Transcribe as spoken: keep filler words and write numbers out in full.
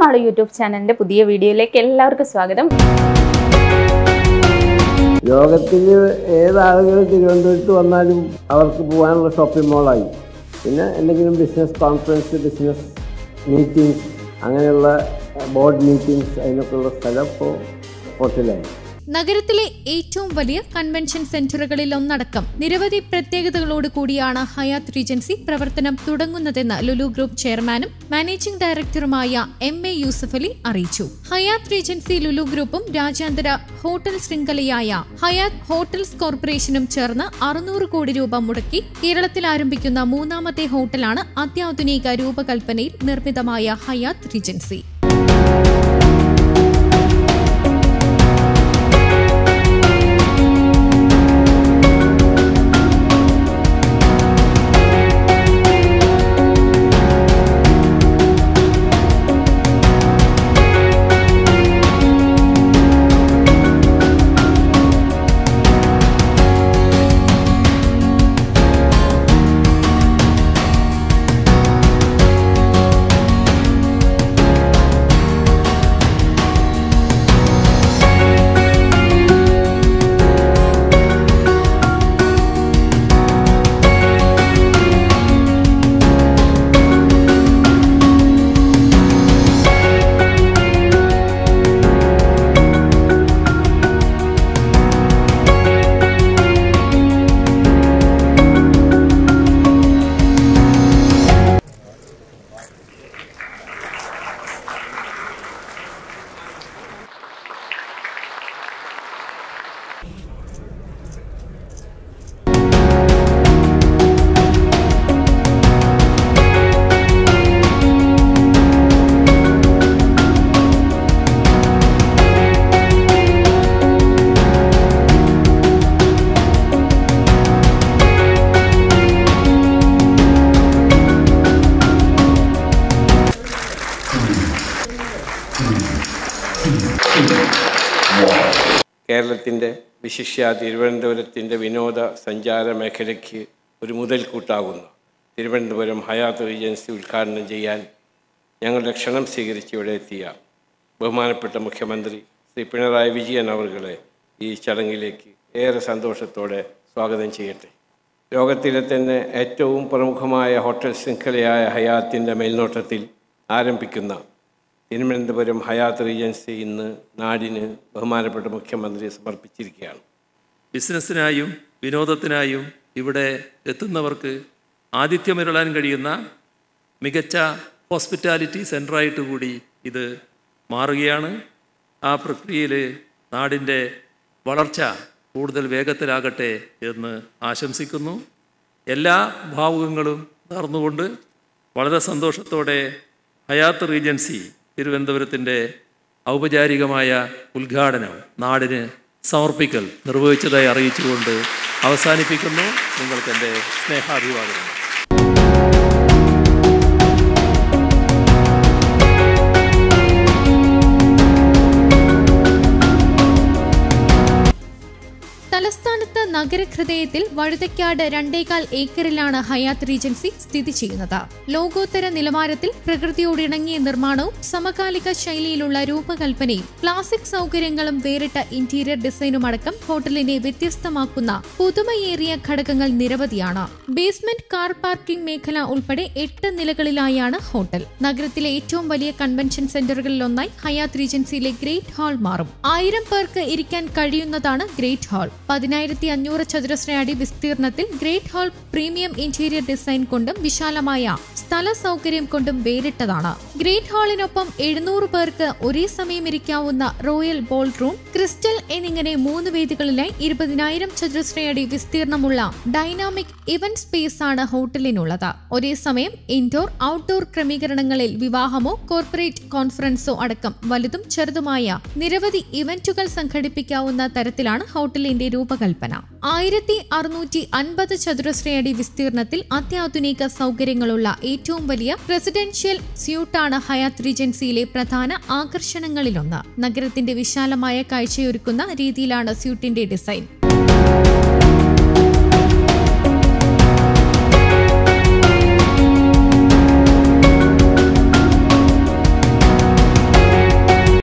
Kichusmalu YouTube channel പുതിയ വീഡിയോയിലേക്ക് എല്ലാവർക്കും സ്വാഗതം. ലോകത്തിൽ ഏത് ആളുകൾ തിരുവനന്തപുരത്ത് വന്നാലും അവർക്ക് പോകാനുള്ള ഷോപ്പിംഗ് മോളായി. പിന്നെ എന്തെങ്കിലും ബിസിനസ് കോൺഫറൻസ്, ബിസിനസ് മീറ്റിംഗ്സ്, അങ്ങനെയുള്ള ബോർഡ് മീറ്റിംഗ്സ്, അതിനൊക്കെയുള്ള സ്ഥലം ഇപ്പോൾ ഹോട്ടലായി. നഗരത്തിലെ ഏറ്റവും വലിയ കൺവെൻഷൻ സെന്ററുകളിൽ ഒന്നടക്കം നിരവധി പ്രത്യേകതകളോട് കൂടിയാണ് ഹയാത്ത് റീജൻസി പ്രവർത്തനം തുടങ്ങുന്നതെന്ന് ലുലു ഗ്രൂപ്പ് ചെയർമാനും മാനേജിംഗ് ഡയറക്ടറുമായ എം എ യൂസഫലി അറിയിച്ചു. ഹയാത്ത് റീജൻസി ലുലു ഗ്രൂപ്പും രാജ്യാന്തര ഹോട്ടൽ ശൃംഖലയായ ഹയാത്ത് ഹോട്ടൽസ് കോർപ്പറേഷനും ചേർന്ന് അറുന്നൂറ് കോടി രൂപ മുടക്കി കേരളത്തിൽ ആരംഭിക്കുന്ന മൂന്നാമത്തെ ഹോട്ടലാണ് അത്യാധുനിക രൂപകൽപ്പനയിൽ നിർമ്മിതമായ ഹയാത്ത് റീജൻസി. കേരളത്തിൻ്റെ വിശിഷ്യ തിരുവനന്തപുരത്തിൻ്റെ വിനോദ സഞ്ചാര മേഖലയ്ക്ക് ഒരു മുതൽക്കൂട്ടാകുന്ന തിരുവനന്തപുരം ഹയാത്ത് റീജൻസി ഉദ്ഘാടനം ചെയ്യാൻ ഞങ്ങളുടെ ക്ഷണം സ്വീകരിച്ച് ഇവിടെ എത്തിയ ബഹുമാനപ്പെട്ട മുഖ്യമന്ത്രി ശ്രീ പിണറായി വിജയൻ അവരുകളെ ഈ ചടങ്ങിലേക്ക് ഏറെ സന്തോഷത്തോടെ സ്വാഗതം ചെയ്യട്ടെ. ലോകത്തിലെ തന്നെ ഏറ്റവും പ്രമുഖമായ ഹോട്ടൽ ശൃംഖലയായ ഹയാത്തിൻ്റെ മേൽനോട്ടത്തിൽ ആരംഭിക്കുന്ന തിരുവനന്തപുരം ഹയാത്ത് റീജൻസി ഇന്ന് നാടിന് ബഹുമാനപ്പെട്ട മുഖ്യമന്ത്രിയെ സമർപ്പിച്ചിരിക്കുകയാണ്. ബിസിനസ്സിനായും വിനോദത്തിനായും ഇവിടെ എത്തുന്നവർക്ക് ആതിഥ്യമരുളാൻ കഴിയുന്ന മികച്ച ഹോസ്പിറ്റാലിറ്റി സെൻ്ററായിട്ട് കൂടി ഇത് മാറുകയാണ്. ആ പ്രക്രിയയിൽ നാടിൻ്റെ വളർച്ച കൂടുതൽ വേഗത്തിലാകട്ടെ എന്ന് ആശംസിക്കുന്നു. എല്ലാ ഭാവുകങ്ങളും നേർന്നുകൊണ്ട് വളരെ സന്തോഷത്തോടെ ഹയാത്ത് റീജൻസി തിരുവനന്തപുരത്തിൻ്റെ ഔപചാരികമായ ഉദ്ഘാടനം നാടിന് സമർപ്പിക്കൽ നിർവഹിച്ചതായി അറിയിച്ചുകൊണ്ട് അവസാനിപ്പിക്കുന്നു. നിങ്ങൾക്ക് എൻ്റെ സ്നേഹാഭിവാദനം. തലസ്ഥാനത്ത് നഗരഹൃദയത്തിൽ വഴുതയ്ക്കാട് രണ്ടേകാൽ ഏക്കറിലാണ് ഹയാത്ത് റീജൻസി സ്ഥിതി ചെയ്യുന്നത്. ലോകോത്തര നിലവാരത്തിൽ പ്രകൃതിയോടിണങ്ങിയ നിർമ്മാണവും സമകാലിക ശൈലിയിലുള്ള രൂപകൽപ്പനയും ക്ലാസിക് സൗകര്യങ്ങളും വേറിട്ട ഇന്റീരിയർ ഡിസൈനും അടക്കം ഹോട്ടലിനെ വ്യത്യസ്തമാക്കുന്ന പുതുമയേറിയ ഘടകങ്ങൾ നിരവധിയാണ്. ബേസ്മെന്റ് കാർ പാർക്കിംഗ് മേഖല ഉൾപ്പെടെ എട്ട് നിലകളിലായാണ് ഹോട്ടൽ. നഗരത്തിലെ ഏറ്റവും വലിയ കൺവെൻഷൻ സെന്ററുകളിലൊന്നായി ഹയാത്ത് റീജൻസിയിലെ ഗ്രേറ്റ് ഹാൾ മാറും. ആയിരം പേർക്ക് ഇരിക്കാൻ കഴിയുന്നതാണ് ഗ്രേറ്റ് ഹാൾ. പതിനായിരത്തി അഞ്ഞൂറ് ചതുരശ്ര അടി വിസ്തീർണത്തിൽ great hall premium interior design കൊണ്ടും വിശാലമായ സ്ഥല സൗകര്യം കൊണ്ടും വേറിട്ടതാണ്. ഗ്രേറ്റ് ഹാളിനൊപ്പം എഴുന്നൂറ് പേർക്ക് ഒരേ സമയം ഇരിക്കാവുന്ന റോയൽ ബോൾ റൂം, ക്രിസ്റ്റൽ എന്നിങ്ങനെ മൂന്ന് വേദികളിലായി ഇരുപതിനായിരം ചതുരശ്രയടി വിസ്തീർണമുള്ള ഡൈനാമിക് ഇവന്റ് സ്പേസ് ആണ് ഹോട്ടലിനുള്ളത്. ഒരേ സമയം ഇൻഡോർ ഔട്ട്ഡോർ ക്രമീകരണങ്ങളിൽ വിവാഹമോ കോർപ്പറേറ്റ് കോൺഫറൻസോ അടക്കം വലുതും ചെറുതുമായ നിരവധി ഇവന്റുകൾ സംഘടിപ്പിക്കാവുന്ന തരത്തിലാണ് ഹോട്ടലിന്റെ രൂപകൽപ്പന. ആയിരത്തി അറുന്നൂറ്റി അൻപത് ചതുരശ്രയടി വിസ്തീർണത്തിൽ അത്യാധുനിക സൗകര്യങ്ങളുള്ള ഏറ്റവും വലിയ റെസിഡൻഷ്യൽ സ്യൂട്ടാണ് ഹയാത്ത് റീജൻസിയിലെ പ്രധാന ആകർഷണങ്ങളിലൊന്ന്. നഗരത്തിന്റെ വിശാലമായ കാഴ്ചയൊരുക്കുന്ന രീതിയിലാണ് സ്യൂട്ടിന്റെ ഡിസൈൻ.